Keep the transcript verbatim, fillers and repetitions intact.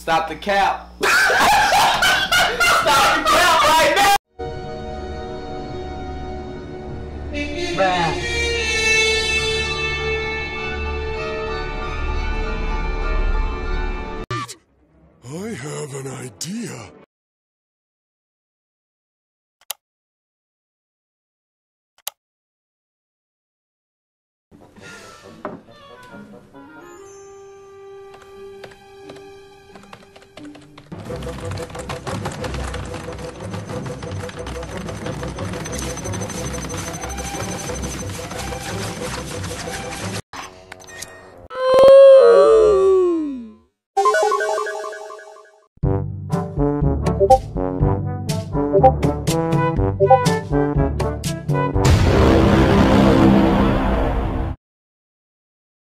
Stop the cap. Stop the cap right now. Bruh. I have an idea. You